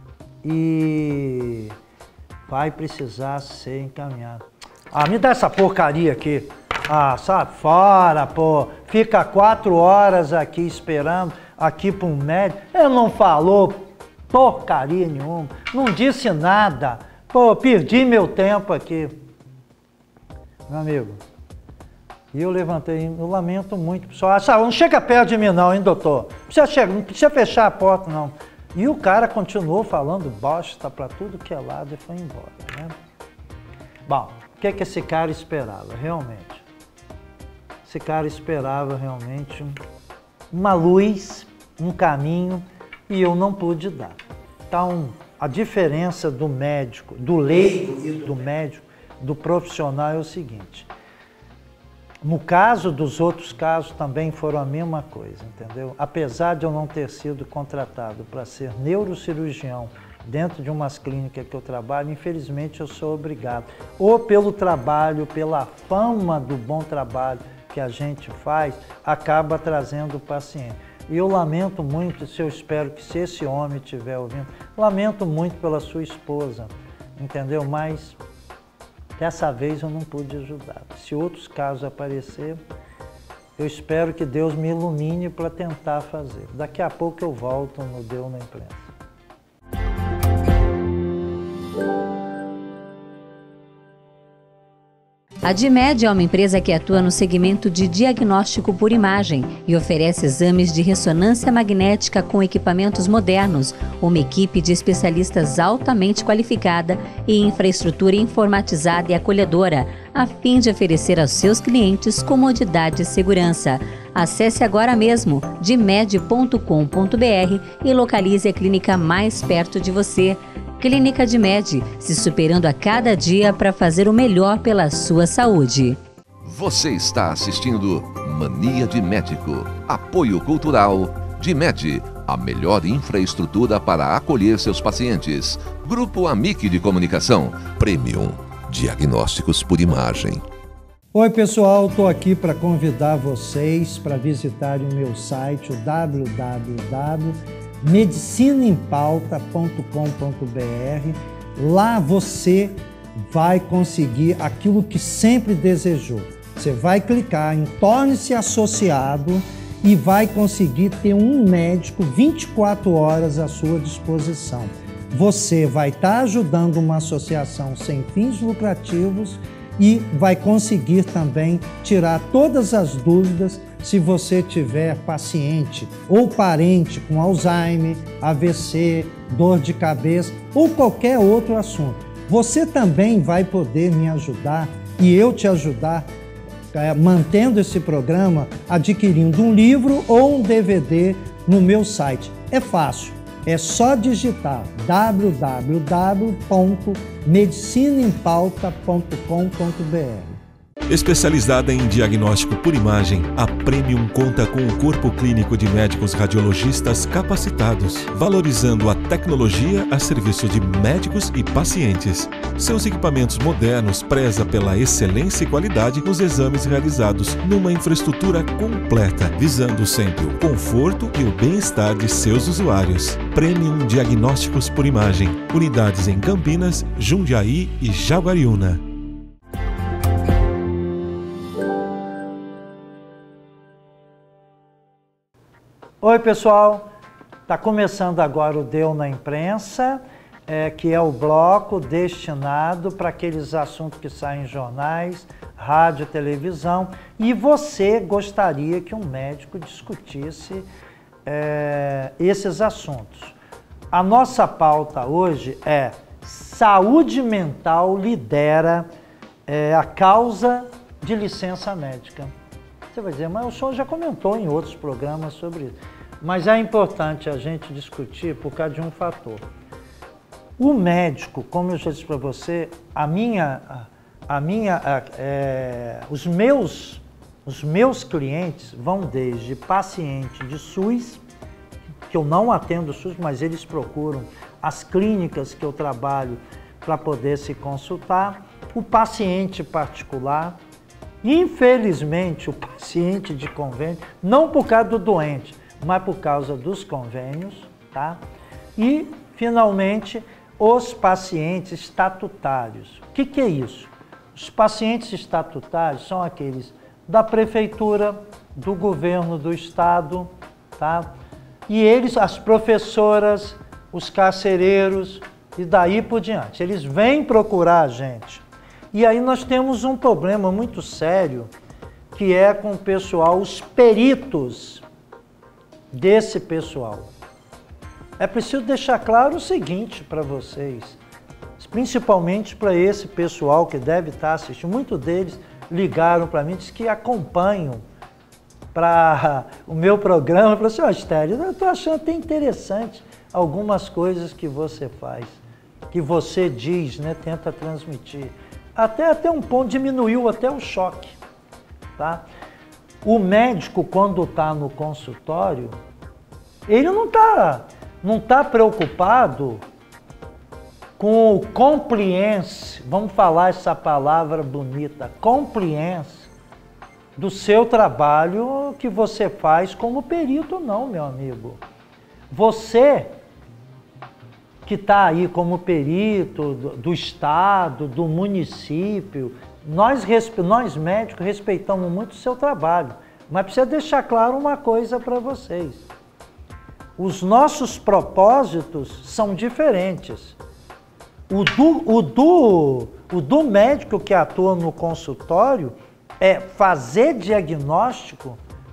Speaker 2: e vai precisar ser encaminhada. Ah, me dá essa porcaria aqui. Ah, sai fora, pô. Fica 4 horas aqui esperando, aqui para um médico. Ele não falou porcaria nenhuma, não disse nada. Pô, perdi meu tempo aqui. Meu amigo, e eu levantei, eu lamento muito. Pessoal, não chega perto de mim não, hein, doutor? Não precisa fechar a porta, não. E o cara continuou falando bosta para tudo que é lado e foi embora, né? Bom, o que esse cara esperava, realmente? Esse cara esperava realmente uma luz, um caminho, e eu não pude dar. Então, a diferença do médico, do leigo e do médico, do profissional é o seguinte. No caso dos outros casos também foram a mesma coisa, entendeu? Apesar de eu não ter sido contratado para ser neurocirurgião dentro de umas clínicas que eu trabalho, infelizmente eu sou obrigado. Ou pelo trabalho, pela fama do bom trabalho que a gente faz, acaba trazendo o paciente. E eu lamento muito, eu espero que se esse homem estiver ouvindo, lamento muito pela sua esposa, entendeu? Mas dessa vez eu não pude ajudar. Se outros casos aparecerem, eu espero que Deus me ilumine para tentar fazer. Daqui a pouco eu volto no Deu na Imprensa.
Speaker 4: A DIMED é uma empresa que atua no segmento de diagnóstico por imagem e oferece exames de ressonância magnética com equipamentos modernos, uma equipe de especialistas altamente qualificada e infraestrutura informatizada e acolhedora, a fim de oferecer aos seus clientes comodidade e segurança. Acesse agora mesmo dimed.com.br e localize a clínica mais perto de você. Clínica DIMED, se superando a cada dia para fazer o melhor pela sua saúde.
Speaker 1: Você está assistindo Mania de Médico. Apoio Cultural DIMED, a melhor infraestrutura para acolher seus pacientes. Grupo Amic de Comunicação. Premium. Diagnósticos por imagem.
Speaker 2: Oi pessoal, estou aqui para convidar vocês para visitarem o meu site, o www.medicinaempauta.com.br. Lá você vai conseguir aquilo que sempre desejou. Você vai clicar em Torne-se Associado e vai conseguir ter um médico 24 horas à sua disposição. Você vai estar ajudando uma associação sem fins lucrativos e vai conseguir também tirar todas as dúvidas se você tiver paciente ou parente com Alzheimer, AVC, dor de cabeça ou qualquer outro assunto. Você também vai poder me ajudar e eu te ajudar mantendo esse programa, adquirindo um livro ou um DVD no meu site. É fácil, é só digitar www.medicinaempauta.com.br.
Speaker 3: Especializada em diagnóstico por imagem, a Premium conta com um corpo clínico de médicos radiologistas capacitados, valorizando a tecnologia a serviço de médicos e pacientes. Seus equipamentos modernos prezam pela excelência e qualidade nos exames realizados numa infraestrutura completa, visando sempre o conforto e o bem-estar de seus usuários. Premium Diagnósticos por Imagem. Unidades em Campinas, Jundiaí e Jaguariúna.
Speaker 2: Oi pessoal, está começando agora o Deu na Imprensa, que é o bloco destinado para aqueles assuntos que saem em jornais, rádio, televisão, e você gostaria que um médico discutisse esses assuntos. A nossa pauta hoje é saúde mental lidera a causa de licença médica. Você vai dizer, mas o senhor já comentou em outros programas sobre isso. Mas é importante a gente discutir por causa de um fator. O médico, como eu já disse para você, os meus clientes vão desde paciente de SUS, que eu não atendo SUS, mas eles procuram as clínicas que eu trabalho para poder se consultar, o paciente particular. Infelizmente, o paciente de convênio, não por causa do doente, mas por causa dos convênios, tá? E, finalmente, os pacientes estatutários. O que é isso? Os pacientes estatutários são aqueles da prefeitura, do governo do estado, tá? E eles, as professoras, os carcereiros e daí por diante. Eles vêm procurar a gente. E aí nós temos um problema muito sério, que é com o pessoal, os peritos desse pessoal. É preciso deixar claro o seguinte para vocês, principalmente para esse pessoal que deve estar assistindo. Muitos deles ligaram para mim, dizem que acompanham para o meu programa. Eu falei assim, Estélio, eu estou achando até interessante algumas coisas que você faz, que você diz, né, tenta transmitir. Até um ponto diminuiu até o choque, tá? O médico, quando está no consultório, ele não tá preocupado com o compliance, vamos falar essa palavra bonita, compliance, do seu trabalho que você faz como perito, não, meu amigo. Você que está aí como perito do Estado, do município, nós médicos respeitamos muito o seu trabalho, mas precisa deixar claro uma coisa para vocês. Os nossos propósitos são diferentes. O do médico que atua no consultório é fazer diagnóstico,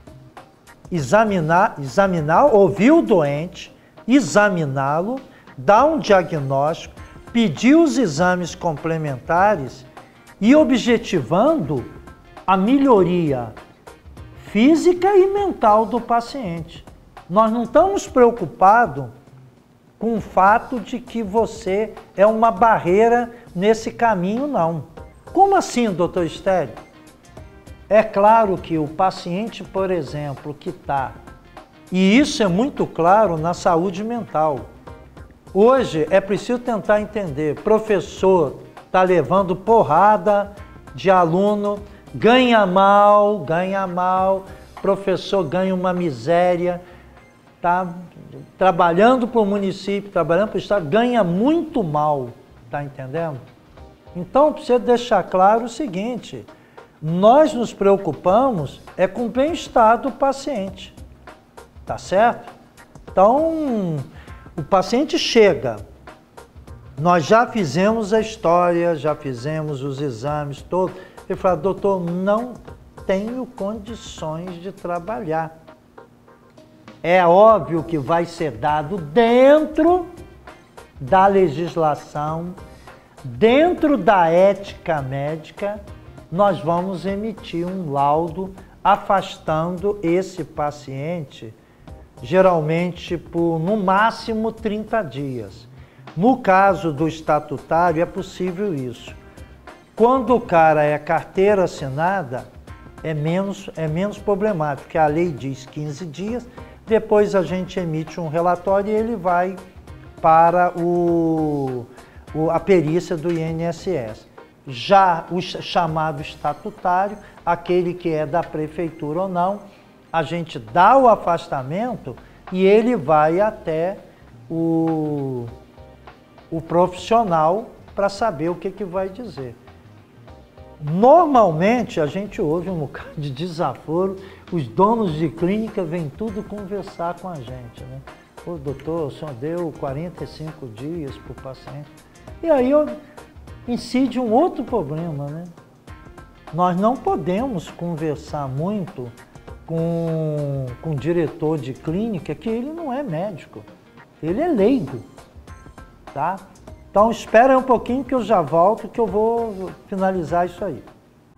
Speaker 2: examinar, ouvir o doente, examiná-lo, dar um diagnóstico, pedir os exames complementares e objetivando a melhoria física e mental do paciente. Nós não estamos preocupados com o fato de que você é uma barreira nesse caminho, não. Como assim, doutor Estélio? É claro que o paciente, por exemplo, que está, e isso é muito claro na saúde mental. Hoje é preciso tentar entender, professor está levando porrada de aluno, ganha mal, professor ganha uma miséria, está trabalhando para o município, trabalhando para o Estado, ganha muito mal, está entendendo? Então, precisa deixar claro o seguinte, nós nos preocupamos é com o bem-estar do paciente, tá certo? Então, o paciente chega, nós já fizemos a história, já fizemos os exames todos, ele fala, doutor, não tenho condições de trabalhar. É óbvio que vai ser dado dentro da legislação, dentro da ética médica, nós vamos emitir um laudo afastando esse paciente, geralmente por no máximo 30 dias. No caso do estatutário é possível isso. Quando o cara é carteira assinada, é menos problemático, porque a lei diz 15 dias, depois a gente emite um relatório e ele vai para a perícia do INSS. Já o chamado estatutário, aquele que é da prefeitura ou não, a gente dá o afastamento e ele vai até o profissional para saber o que vai dizer. Normalmente a gente ouve um bocado de desaforo, os donos de clínica vêm tudo conversar com a gente, né? Pô, doutor, o senhor deu 45 dias para o paciente. E aí incide um outro problema, né? Nós não podemos conversar muito com o diretor de clínica, que ele não é médico, ele é leigo, tá? Então espera aí um pouquinho que eu já volto, que eu vou finalizar isso aí.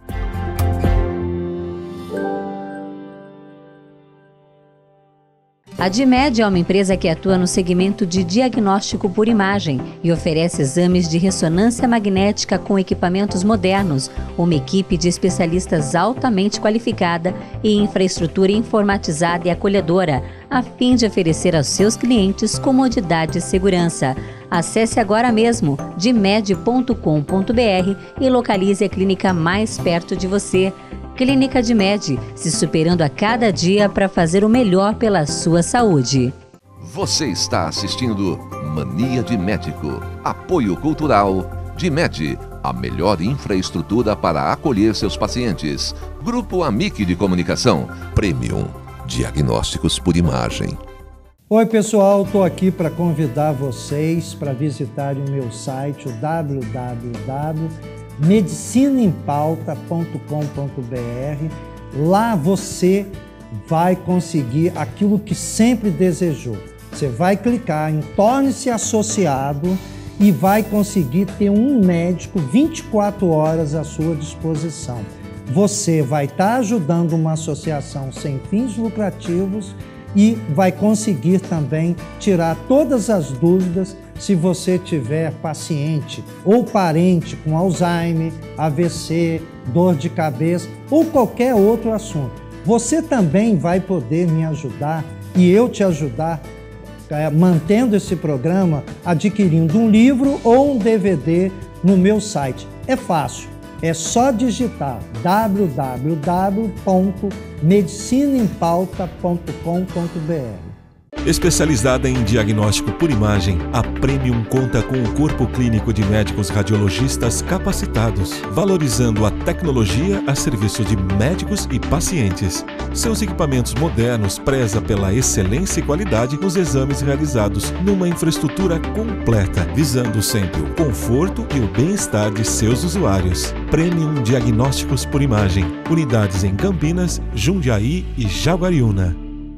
Speaker 4: A DIMED é uma empresa que atua no segmento de diagnóstico por imagem e oferece exames de ressonância magnética com equipamentos modernos, uma equipe de especialistas altamente qualificada e infraestrutura informatizada e acolhedora, a fim de oferecer aos seus clientes comodidade e segurança. Acesse agora mesmo dimed.com.br e localize a clínica mais perto de você. Clínica DIMED, se superando a cada dia para fazer o melhor pela sua saúde.
Speaker 1: Você está assistindo Mania de Médico. Apoio Cultural DIMED, a melhor infraestrutura para acolher seus pacientes. Grupo Amic de Comunicação. Premium. Diagnósticos por imagem.
Speaker 2: Oi pessoal, estou aqui para convidar vocês para visitarem o meu site, o www.medicinaempauta.com.br. Lá você vai conseguir aquilo que sempre desejou. Você vai clicar em Torne-se Associado e vai conseguir ter um médico 24 horas à sua disposição. Você vai estar ajudando uma associação sem fins lucrativos e vai conseguir também tirar todas as dúvidas se você tiver paciente ou parente com Alzheimer, AVC, dor de cabeça ou qualquer outro assunto. Você também vai poder me ajudar e eu te ajudar mantendo esse programa, adquirindo um livro ou um DVD no meu site. É fácil, é só digitar www.medicinaempauta.com.br.
Speaker 3: Especializada em diagnóstico por imagem, a Premium conta com um corpo clínico de médicos radiologistas capacitados, valorizando a tecnologia a serviço de médicos e pacientes. Seus equipamentos modernos prezam pela excelência e qualidade nos exames realizados numa infraestrutura completa, visando sempre o conforto e o bem-estar de seus usuários. Premium Diagnósticos por Imagem. Unidades em Campinas, Jundiaí e Jaguariúna.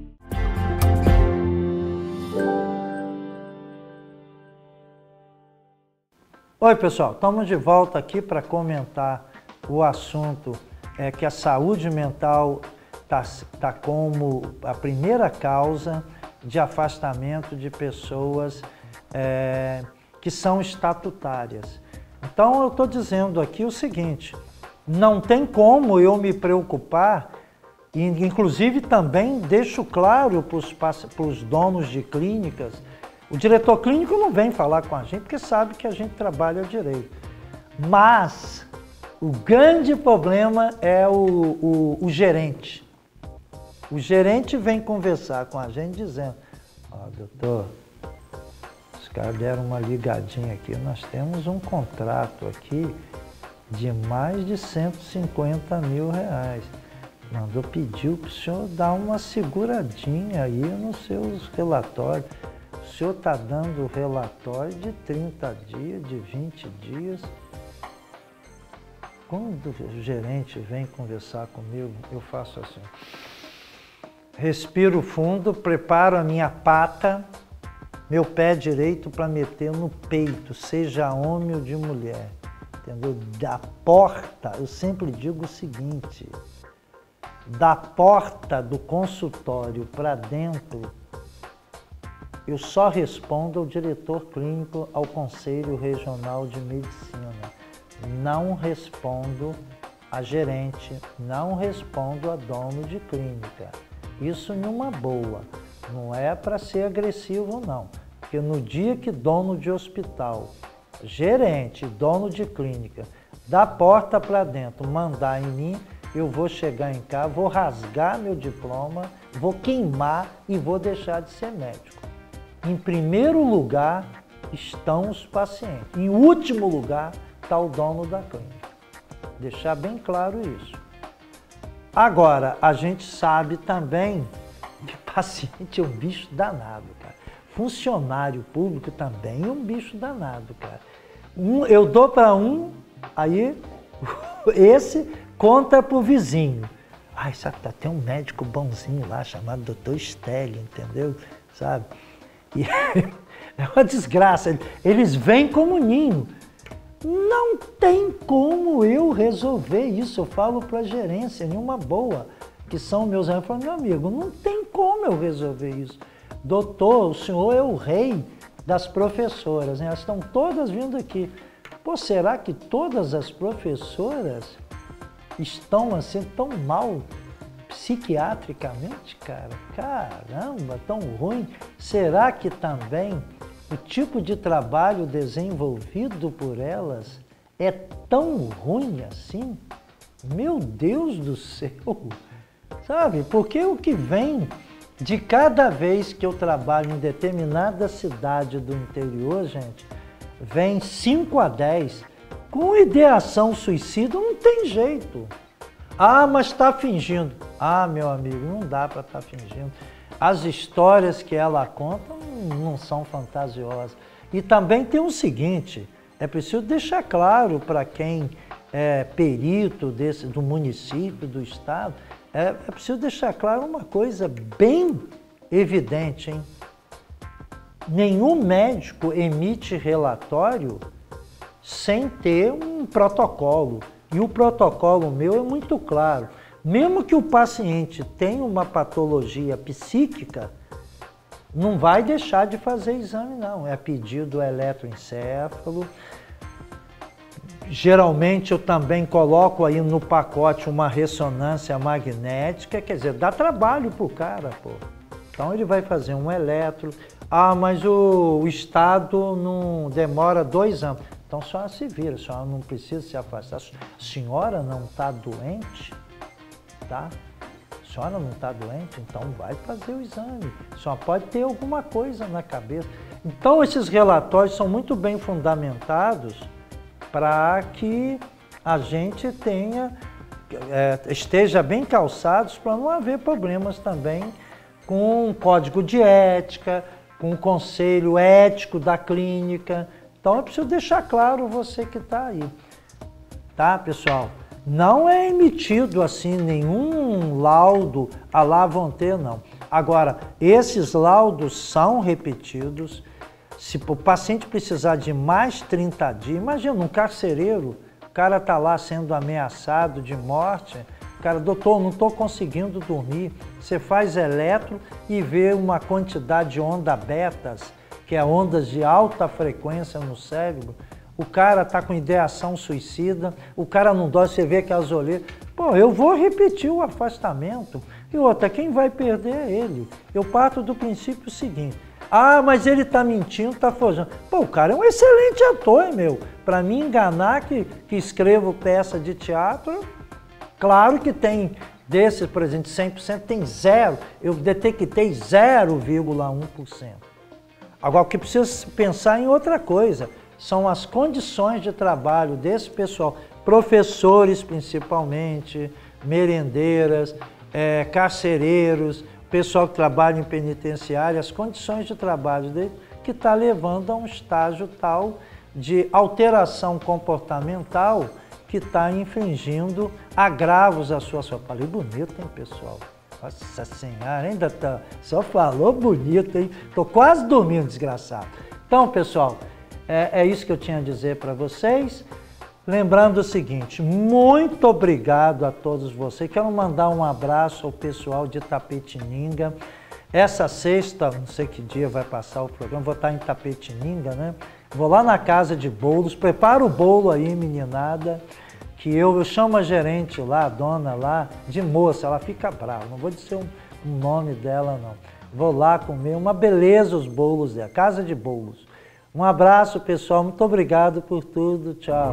Speaker 2: Oi pessoal, estamos de volta aqui para comentar o assunto que a saúde mental está como a primeira causa de afastamento de pessoas que são estatutárias. Então eu estou dizendo aqui o seguinte, não tem como eu me preocupar, e inclusive também deixo claro para os donos de clínicas. O diretor clínico não vem falar com a gente porque sabe que a gente trabalha direito. Mas o grande problema é o gerente. O gerente vem conversar com a gente dizendo, doutor, os caras deram uma ligadinha aqui, nós temos um contrato aqui de mais de 150 mil reais. Pediu para o senhor dar uma seguradinha aí nos seus relatórios. O senhor está dando relatório de 30 dias, de 20 dias. Quando o gerente vem conversar comigo, eu faço assim. Respiro fundo, preparo a minha pata, meu pé direito para meter no peito, seja homem ou de mulher. Entendeu? Da porta, eu sempre digo o seguinte, da porta do consultório para dentro, eu só respondo ao diretor clínico, ao Conselho Regional de Medicina. Não respondo a gerente, não respondo a dono de clínica. Isso numa boa, não é para ser agressivo não. Porque no dia que dono de hospital, gerente, dono de clínica, da porta para dentro mandar em mim, eu vou chegar em casa, vou rasgar meu diploma, vou queimar e vou deixar de ser médico. Em primeiro lugar estão os pacientes. Em último lugar está o dono da clínica. Deixar bem claro isso. Agora, a gente sabe também que paciente é um bicho danado, cara. Funcionário público também é um bicho danado, cara. Eu dou para um, aí esse conta para o vizinho. Ai, sabe, tem um médico bonzinho lá chamado Dr. Stélio, entendeu? Sabe? E é uma desgraça, eles vêm como ninho. Não tem como eu resolver isso, eu falo para a gerência, nenhuma boa, que são meus amigos, eu falo, meu amigo, não tem como eu resolver isso. Doutor, o senhor é o rei das professoras, né? Elas estão todas vindo aqui. Pô, será que todas as professoras estão assim tão mal psiquiatricamente, cara? Caramba, tão ruim. Será que também o tipo de trabalho desenvolvido por elas é tão ruim assim? Meu Deus do céu! Sabe, porque o que vem de cada vez que eu trabalho em determinada cidade do interior, gente, vem 5 a 10. Com ideação suicida não tem jeito. Ah, mas está fingindo. Ah, meu amigo, não dá para estar fingindo. As histórias que ela conta não são fantasiosas. E também tem o seguinte, é preciso deixar claro para quem é perito do município, do estado, é preciso deixar claro uma coisa bem evidente, hein? Nenhum médico emite relatório sem ter um protocolo. E o protocolo meu é muito claro. Mesmo que o paciente tenha uma patologia psíquica, não vai deixar de fazer exame, não. É pedido eletroencefalo. Geralmente eu também coloco aí no pacote uma ressonância magnética, quer dizer, dá trabalho pro cara, pô. Então ele vai fazer um eletro, Ah, mas o Estado não demora 2 anos. Então a senhora se vira, a senhora não precisa se afastar. A senhora não está doente, tá? A senhora não está doente, então vai fazer o exame. A senhora pode ter alguma coisa na cabeça. Então esses relatórios são muito bem fundamentados para que a gente esteja bem calçados para não haver problemas também com o código de ética, com o conselho ético da clínica. Então eu preciso deixar claro você que está aí, tá, pessoal? Não é emitido assim nenhum laudo à lá vão ter, não. Agora, esses laudos são repetidos. Se o paciente precisar de mais 30 dias, imagina um carcereiro, o cara está lá sendo ameaçado de morte, o cara, doutor, não estou conseguindo dormir. Você faz eletro e vê uma quantidade de onda betas, que é ondas de alta frequência no cérebro. O cara está com ideação suicida, o cara não dorme, você vê aquelas olheiras. Pô, eu vou repetir o afastamento. E outra, quem vai perder é ele. Eu parto do princípio seguinte. Ah, mas ele está mentindo, está forjando. Pô, o cara é um excelente ator, meu. Para me enganar que escrevo peça de teatro, claro que tem desses, por exemplo, 100% tem 0. Eu detectei 0,1%. Agora, o que precisa pensar em outra coisa. São as condições de trabalho desse pessoal, professores principalmente, merendeiras, carcereiros, pessoal que trabalha em penitenciária, as condições de trabalho dele que está levando a um estágio tal de alteração comportamental que está infringindo agravos à sua saúde. Falei bonito, hein, pessoal? Nossa Senhora, ainda tá, só falou bonito, hein? Estou quase dormindo, desgraçado. Então, pessoal, é isso que eu tinha a dizer para vocês. Lembrando o seguinte, muito obrigado a todos vocês. Quero mandar um abraço ao pessoal de Itapetininga. Essa sexta, não sei que dia vai passar o programa, vou estar em Itapetininga, né? Vou lá na casa de bolos, prepara o bolo aí, meninada, que eu chamo a gerente lá, a dona lá, de moça, ela fica brava, não vou dizer o nome dela não. Vou lá comer, uma beleza os bolos dela, casa de bolos. Um abraço, pessoal. Muito obrigado por tudo. Tchau.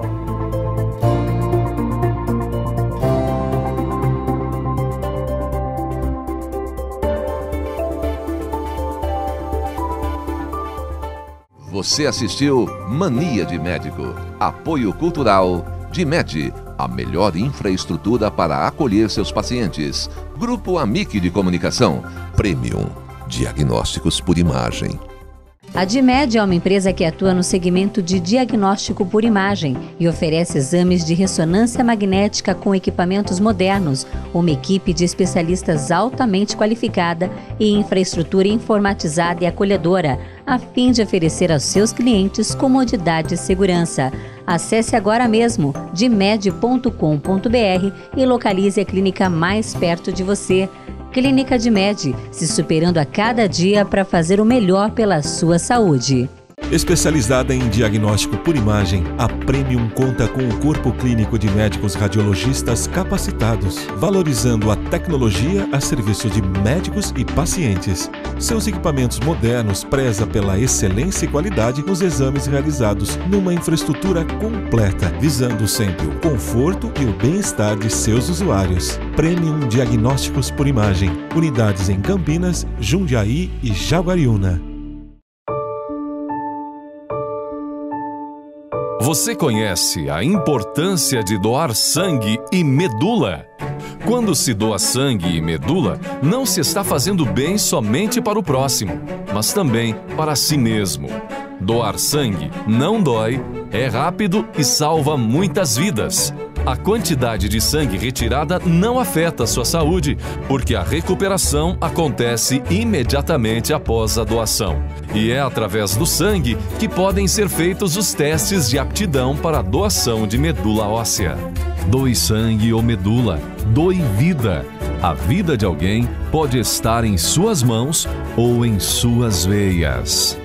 Speaker 1: Você assistiu Mania de Médico. Apoio Cultural DIMED, a melhor infraestrutura para acolher seus pacientes. Grupo Amic de Comunicação. Premium. Diagnósticos por imagem.
Speaker 4: A DIMED é uma empresa que atua no segmento de diagnóstico por imagem e oferece exames de ressonância magnética com equipamentos modernos, uma equipe de especialistas altamente qualificada e infraestrutura informatizada e acolhedora, a fim de oferecer aos seus clientes comodidade e segurança. Acesse agora mesmo dimed.com.br e localize a clínica mais perto de você. Clínica DIMED, se superando a cada dia para fazer o melhor pela sua saúde.
Speaker 3: Especializada em diagnóstico por imagem, a Premium conta com um corpo clínico de médicos radiologistas capacitados, valorizando a tecnologia a serviço de médicos e pacientes. Seus equipamentos modernos prezam pela excelência e qualidade nos exames realizados numa infraestrutura completa, visando sempre o conforto e o bem-estar de seus usuários. Premium Diagnósticos por Imagem, unidades em Campinas, Jundiaí e Jaguariúna.
Speaker 5: Você conhece a importância de doar sangue e medula? Quando se doa sangue e medula, não se está fazendo bem somente para o próximo, mas também para si mesmo. Doar sangue não dói, é rápido e salva muitas vidas. A quantidade de sangue retirada não afeta a sua saúde, porque a recuperação acontece imediatamente após a doação. E é através do sangue que podem ser feitos os testes de aptidão para a doação de medula óssea. Doe sangue ou medula, doe vida. A vida de alguém pode estar em suas mãos ou em suas veias.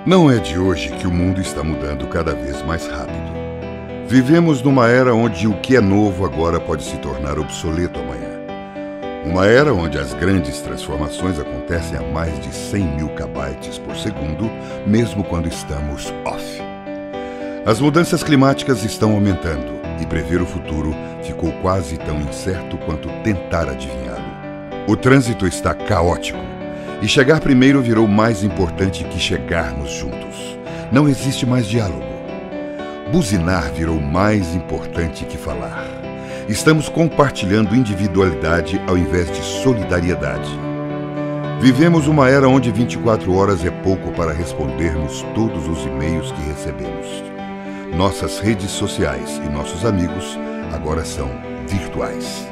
Speaker 6: Não é de hoje que o mundo está mudando cada vez mais rápido. Vivemos numa era onde o que é novo agora pode se tornar obsoleto amanhã. Uma era onde as grandes transformações acontecem a mais de 100 mil kbytes por segundo, mesmo quando estamos off. As mudanças climáticas estão aumentando e prever o futuro ficou quase tão incerto quanto tentar adivinhá-lo. O trânsito está caótico e chegar primeiro virou mais importante que chegarmos juntos. Não existe mais diálogo. Buzinar virou mais importante que falar. Estamos compartilhando individualidade ao invés de solidariedade. Vivemos uma era onde 24 horas é pouco para respondermos todos os e-mails que recebemos. Nossas redes sociais e nossos amigos agora são virtuais.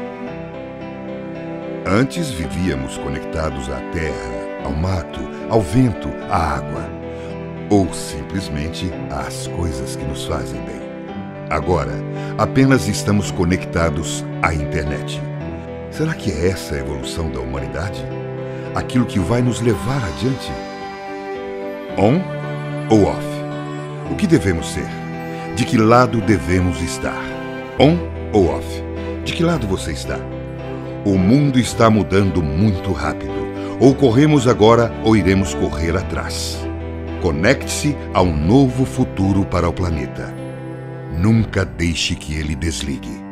Speaker 6: Antes vivíamos conectados à terra, ao mato, ao vento, à água, ou simplesmente às coisas que nos fazem bem. Agora, apenas estamos conectados à internet. Será que é essa a evolução da humanidade? Aquilo que vai nos levar adiante? On ou off? O que devemos ser? De que lado devemos estar? On ou off? De que lado você está? O mundo está mudando muito rápido. Ou corremos agora ou iremos correr atrás. Conecte-se a um novo futuro para o planeta. Nunca deixe que ele desligue.